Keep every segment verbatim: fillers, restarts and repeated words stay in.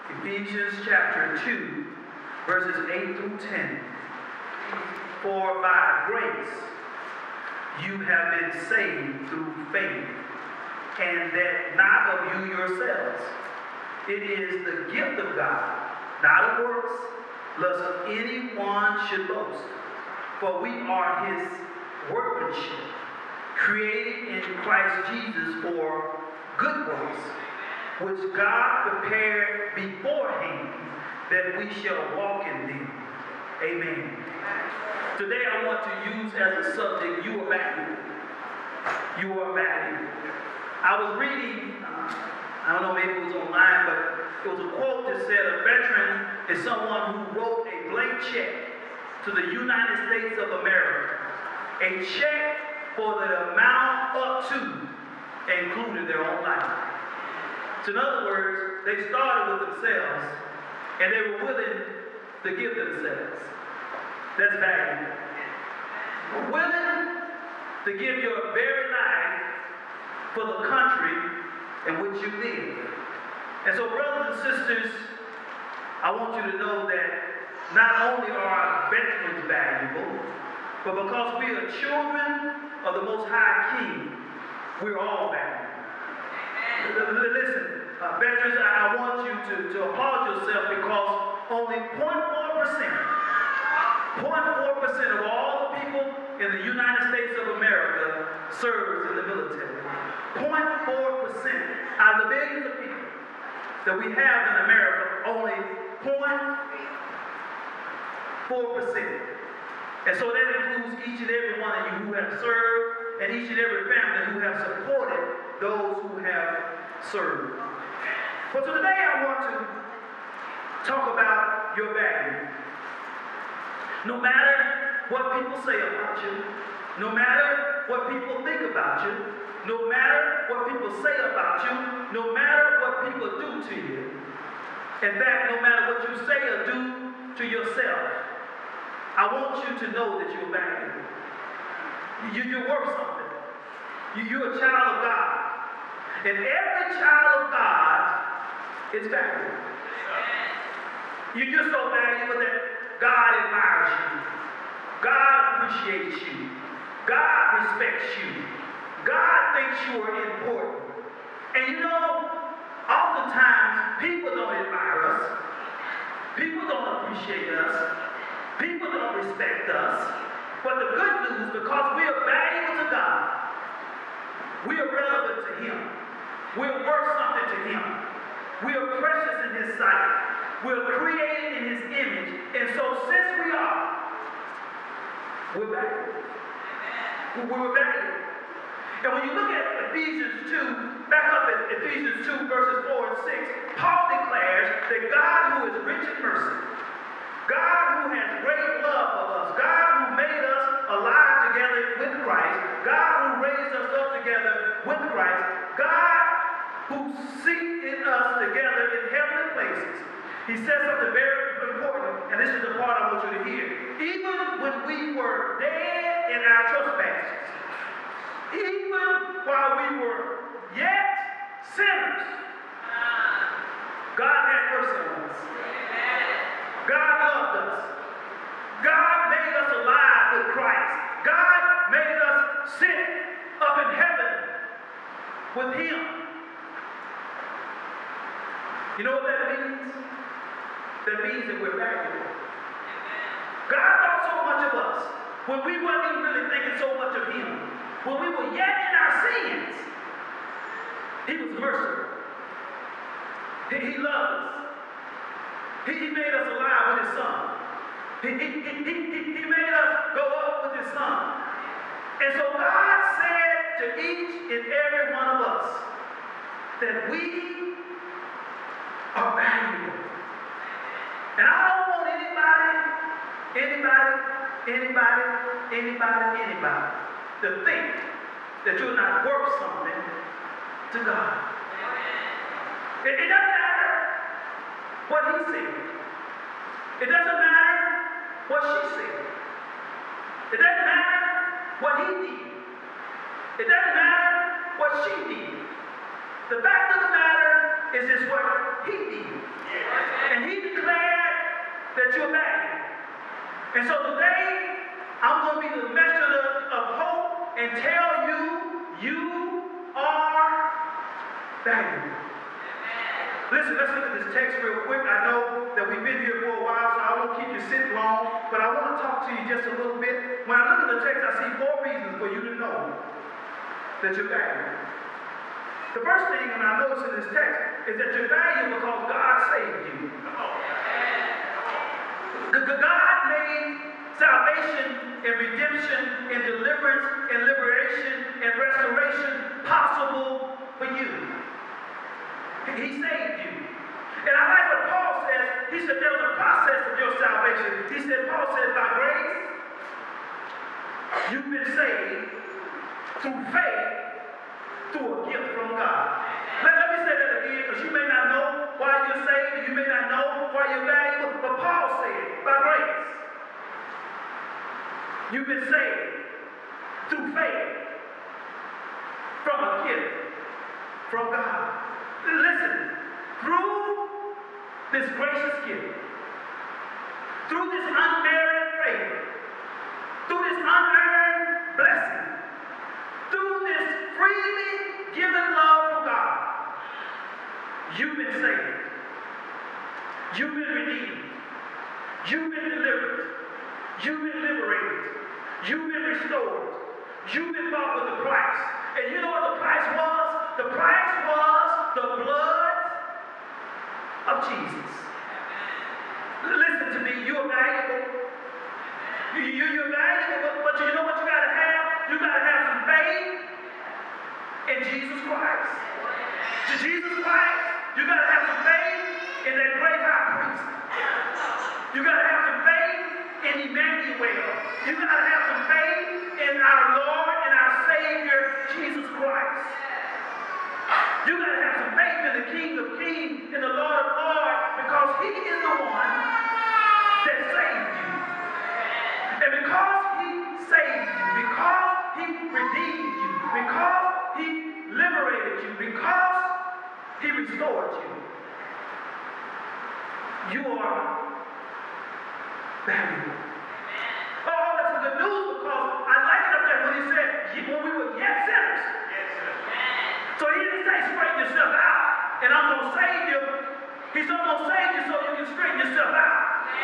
Ephesians chapter two, verses eight through ten. For by grace you have been saved through faith, and that not of you yourselves. It is the gift of God, not of works, lest anyone should boast. For we are his workmanship, created in Christ Jesus for good works, which God prepared beforehand that we shall walk in them. Amen. Today I want to use as a subject, you are valuable. You are valuable. I was reading, uh, I don't know, maybe it was online, but it was a quote that said a veteran is someone who wrote a blank check to the United States of America. A check for the amount up to included their own life. So in other words, they started with themselves and they were willing to give themselves. That's valuable. Willing to give your very life for the country in which you live. And so, brothers and sisters, I want you to know that not only are our veterans valuable, but because we are children of the Most High King, we're all valuable. Listen, uh, veterans, I, I want you to, to applaud yourself because only zero point four percent, zero point four percent of all the people in the United States of America serves in the military. zero point four percent out of the billions of people that we have in America, only zero point four percent. And so that includes each and every one of you who have served and each and every family who have supported those who have served. But so today I want to talk about your value. No matter what people say about you, no matter what people think about you, no matter what people say about you, no matter what people do to you, in fact, no matter what you say or do to yourself, I want you to know that you're valuable. You, you're worth something. You, you're a child of God. And every child of God is valuable. You, you're so valuable that God admires you. God appreciates you. God respects you. God thinks you are important. And you know, oftentimes people don't admire us. People don't appreciate us. People don't respect us. But the good news, because we are valuable to God, we are relevant to Him. We're worth something to Him. We are precious in His sight. We're created in His image. And so since we are, we're valuable. We're valuable. And when you look at Ephesians two, back up at Ephesians two, verses four and six, Paul declares that God who is rich in mercy, God who has great love for us, God who made us alive together with Christ, God who raised us up together with Christ, God who seated us together in heavenly places. He says something very important, and this is the part I want you to hear. Even when we were dead in our trespasses, even while we were yet sinners, God had mercy on us. God loved us. God made us alive with Christ. God made us sit up in heaven with Him. You know what that means? That means that we're valuable. God thought so much of us when we weren't even really thinking so much of Him. When we were yet in our sins, He was merciful. He, he loved us. He, he made us alive with His Son. He, he, he, he, he made us go up with His Son. And so God said to each and every one of us that we are valuable. And I don't want anybody, anybody, anybody, anybody, anybody to think that you're not worth something to God. It, it doesn't matter what He said. It doesn't matter what she said. It doesn't matter what he did. It doesn't matter what she did. The fact of the matter is just what he did. And he declared that you're valuable. And so today, I'm going to be the messenger of hope and tell you, you are valuable. Listen, let's look at this text real quick. I know that we've been here for a while, so I won't keep you sitting long, but I want to talk to you just a little bit. When I look at the text, I see four reasons for you to know that you're valuable. The first thing, and I notice in this text, is that you're valuable because God saved you. God made salvation and redemption and deliverance and liberation and restoration possible for you. He saved you. And I like what Paul says. He said there was a process of your salvation. He said, Paul says, by grace, you've been saved through faith, through a gift from God. Let, let me say that again, because you may not know why you're saved, and you may not know why you're valuable, but Paul said, by grace, you've been saved through faith, from a gift from God. Listen, through this gracious gift, through this unmerited favor, through this unearned blessing, through this freely given love from God, you've been saved. You've been redeemed. You've been delivered. You've been liberated. You've been restored. You've been bought with a price. And you know what the price was? The price was the blood of Jesus. Listen to me, you're valuable. You, you, you're valuable, but, but you know what you gotta have? You gotta have some faith in Jesus Christ. To Jesus Christ, you gotta have some faith in that great high priest. You gotta have some faith in Emmanuel. You gotta have some faith in our Lord and our Savior, Jesus Christ. You gotta have some faith in the King of Kings and the Lord of Lords, because he is the one that saved you. And because he saved you, because he redeemed you, because he liberated you, because he restored you, you are valuable. Oh, that's the good news, because I like it up there when he said, when we were yet sinners. So he didn't say straighten yourself out and I'm going to save you. He said I'm going to save you so you can straighten yourself out.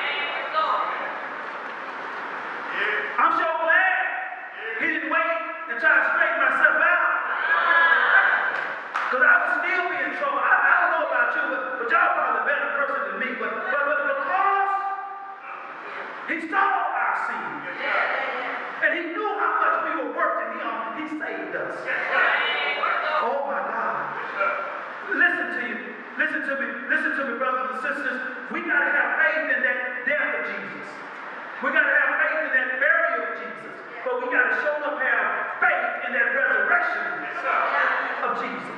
I'm so glad he didn't wait and try to straighten myself out. Because I would still be in trouble. I, I don't know about you, but, but y'all probably a better person than me. But, but, but because he saw our sin and he knew how much we were worth to him, he saved us. Oh my God. Listen to you. Listen to me. Listen to me, brothers and sisters. We got to have faith in that death of Jesus. We got to have faith in that burial of Jesus. But we got to show up have faith in that resurrection of Jesus.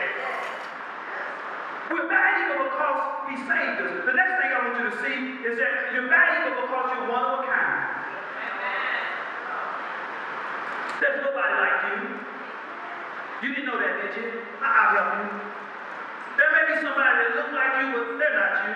We're valuable because he saved us. The next thing I want you to see is that you're valuable because you're one of a kind. There's nobody like you. You didn't know that, did you? I'll help you. There may be somebody that looks like you, but they're not you.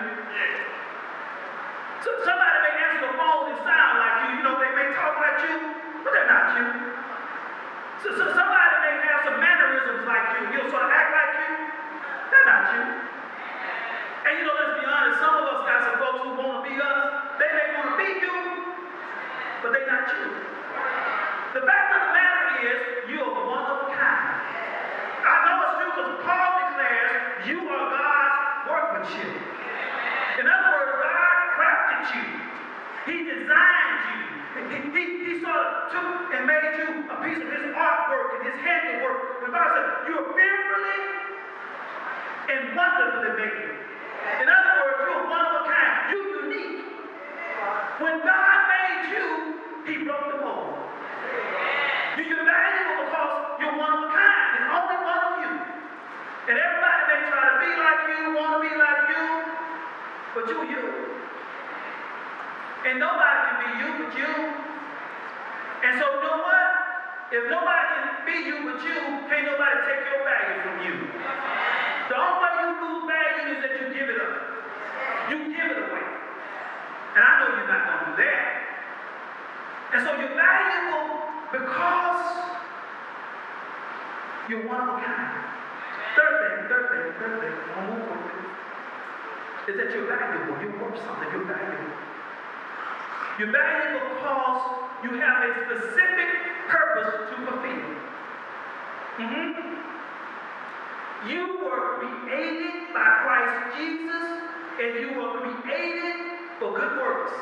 So somebody may answer the phone and sound like you. You know, they may talk like you, but they're not you. So, so somebody may have some mannerisms like you. You'll sort of act like you. They're not you. And you know, let's be honest, some of us got some folks who want to be us. They may want to be you, but they're not you. The fact of the matter is, you are one of a kind. I know it's true because Paul declares you are God's workmanship. In other words, God crafted you. He designed you. He, he, he sort of took and made you a piece of his artwork and his handiwork. When God said, you are fearfully and wonderfully made. In other words, you are one of a kind. You're unique. When God made you, he broke the mold. You're valuable because you're one of a kind. There's only one of you. And everybody may try to be like you, want to be like you, but you're you. And nobody can be you but you. And so you know what? If nobody can be you but you, can't nobody take your value from you. The only way you lose value is that you give it up. And so you're valuable because you're one of a kind. Third thing, third thing, third thing, one more quickly, is that you're valuable. You're worth something. You're valuable. You're valuable because you have a specific purpose to fulfill. Mm-hmm. You were created by Christ Jesus, and you were created for good works.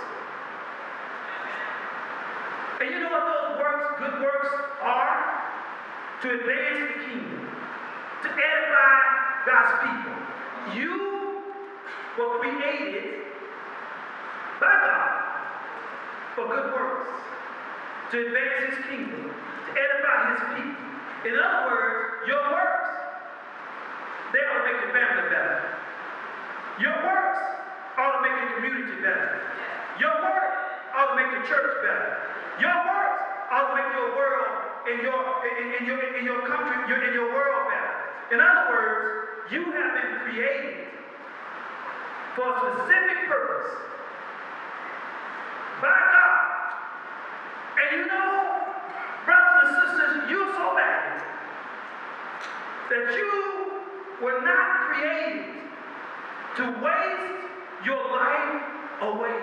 And you know what those works, good works, are? To advance the kingdom, to edify God's people. You were created by God for good works, to advance His kingdom, to edify His people. In other words, your works, they ought to make your family better. Your works ought to make your community better. Your work ought to make your church better. Your works ought to make your world in your in, in your in your country, your, in your world better. In other words, you have been created for a specific purpose by God. And you know, brothers and sisters, you're so valuable that you were not created to waste your life away.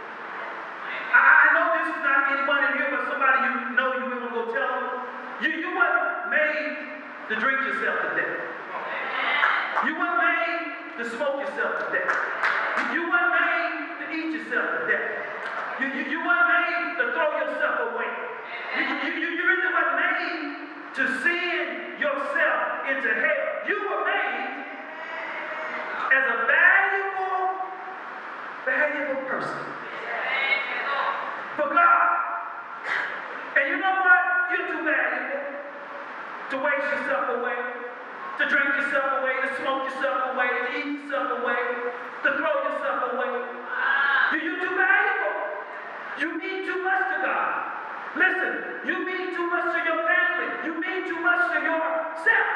I know this is not anyone in here, but somebody you know you will go tell them. You, you weren't made to drink yourself to death. You weren't made to smoke yourself to death. You weren't made to eat yourself to death. You, you, you weren't made to throw yourself away. You, you, you, you really weren't made to send yourself into hell. You were made as a valuable, valuable person for God. And you know what? You're too valuable to waste yourself away, to drink yourself away, to smoke yourself away, to eat yourself away, to throw yourself away. You're too valuable. You mean too much to God. Listen, you mean too much to your family. You mean too much to yourself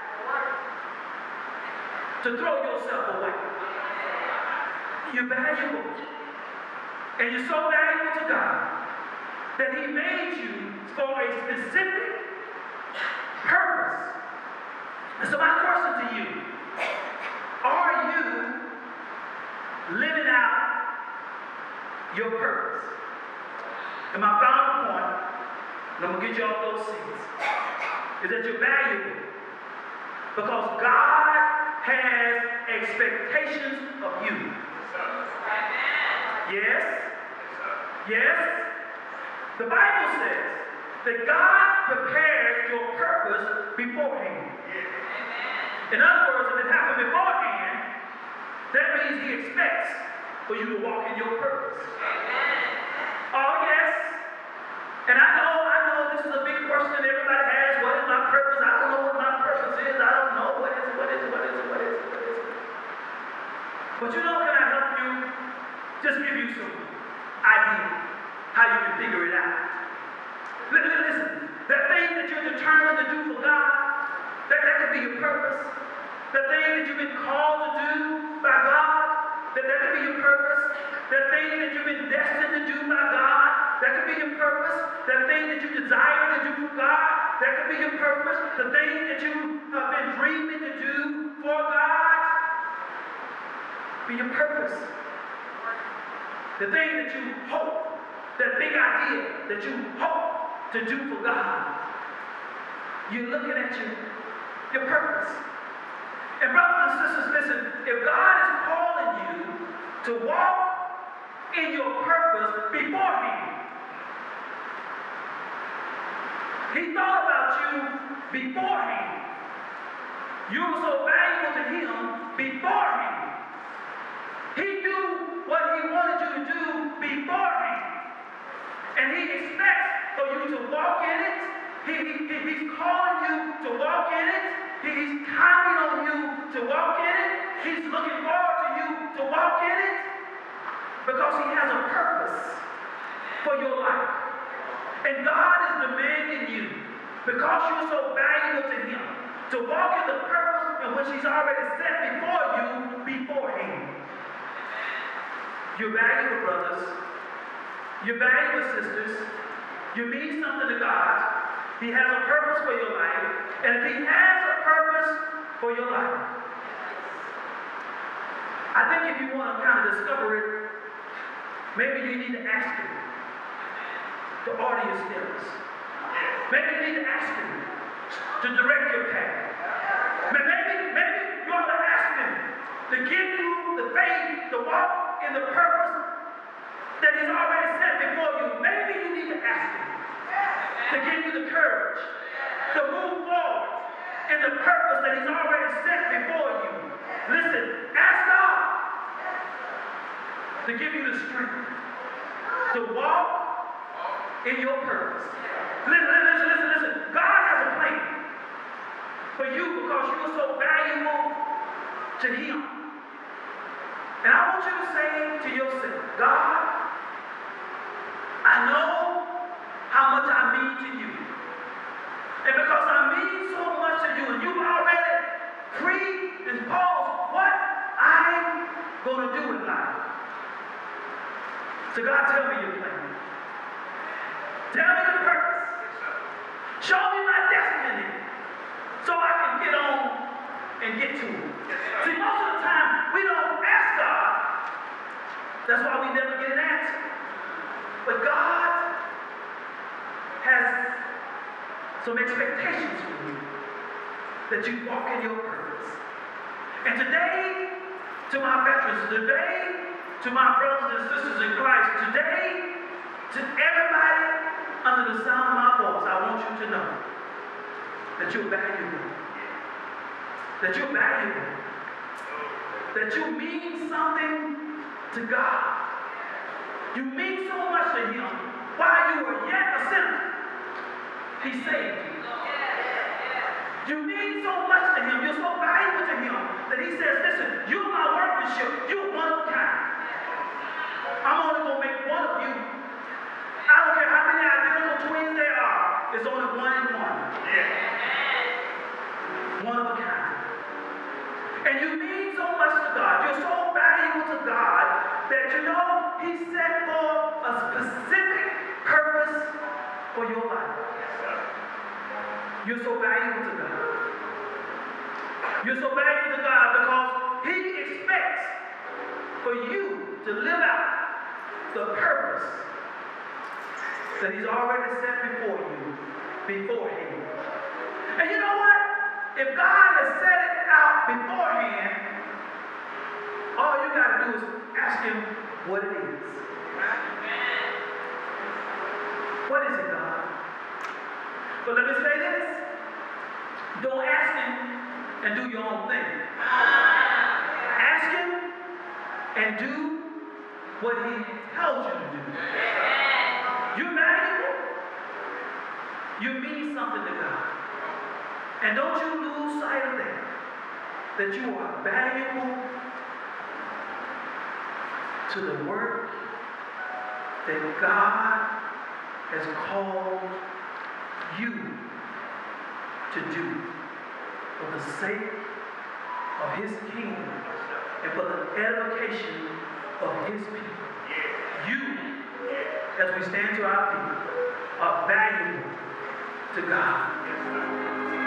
to throw yourself away. You're valuable. And you're so valuable to God that He made you for a specific purpose. And so my question to you, are you living out your purpose? And my final point, and I'm going to get you off those seats, is that you're valuable because God has expectations of you. Yes? Yes? The Bible says that God prepared your purpose beforehand. In other words, if it happened beforehand, that means He expects for you to walk in your purpose. Oh, yes. And I know, I know this is a big question everybody has. What is my purpose? I don't know what my purpose is. I don't know. What is it? What is it? What is it? What is it? What is it? But you know, can I help you? Just give you some idea how you can figure it out. Listen, that thing that you're determined to do for God, that, that could be your purpose. The thing that you've been called to do by God, that that could be your purpose. The thing that you've been destined to do by God, that could be your purpose. The thing that you desire to do for God, that could be your purpose. The thing that you have been dreaming to do for God, be your purpose. The thing that you hope, that big idea that you hope to do for God, you're looking at your, your purpose. And brothers and sisters, listen, if God is calling you to walk in your purpose beforehand, He thought about you beforehand. You were so valuable to Him beforehand. He knew what He wanted you to do beforehand. And He expects for you to walk in it. He, he, he's calling you to walk in it. He, he's counting on you to walk in it. He's looking forward to you to walk in it. Because He has a purpose for your life. And God is demanding you, because you're so valuable to Him, to walk in the purpose in which He's already set before you beforehand. You're valuable, brothers. You're valuable, sisters. You mean something to God. He has a purpose for your life. And if he has a purpose for your life, I think if you want to kind of discover it, maybe you need to ask him. The audience steps. Maybe you need to ask him to direct your path. Maybe, maybe you ought to ask him to give you the faith to walk in the purpose that he's already set before you. Maybe you need to ask him to give you the courage to move forward in the purpose that he's already set before you. Listen, ask God to give you the strength to walk in your purpose. Listen, listen, listen, listen. God has a plan for you because you are so valuable to him. And I want you to say to yourself, God, I know how much I mean to you. And because I mean so much to you, and you've already predisposed what I'm going to do in life. So God, tell me your plan. Tell me the purpose. Show me my destiny so I can get on and get to it. See, most of the time, we don't ask God. That's why we never get an answer. But God has some expectations for you that you walk in your purpose. And today, to my veterans, today, to my brothers and sisters in Christ, today, to everybody under the sound of my voice, I want you to know that you're valuable. That you're valuable. That you mean something to God. You mean so much to him. While you were yet a sinner, he saved you. You mean so much to him. You're so valuable to him that he says, listen, you're my workmanship. You're one of a kind. I'm only going to make one of you. I don't care how many identical twins there are. It's only one and one. One of a kind. And you mean so much to God. You're so valuable to God that you know he set for a specific purpose for your life. You're so valuable to God. You're so valuable to God because he expects for you to live out the purpose that he's already set before you beforehand. And you know what? If God has set it out beforehand, all you got to do is ask him what it is. What is it, God? But let me say this. Don't ask him and do your own thing. Ask him and do what he tells you to do. You're valuable. You mean something to God. And don't you lose sight of that. That you are valuable to the work that God has called you to do for the sake of his kingdom and for the edification of his people. You, as we stand to our feet, are valuable to God.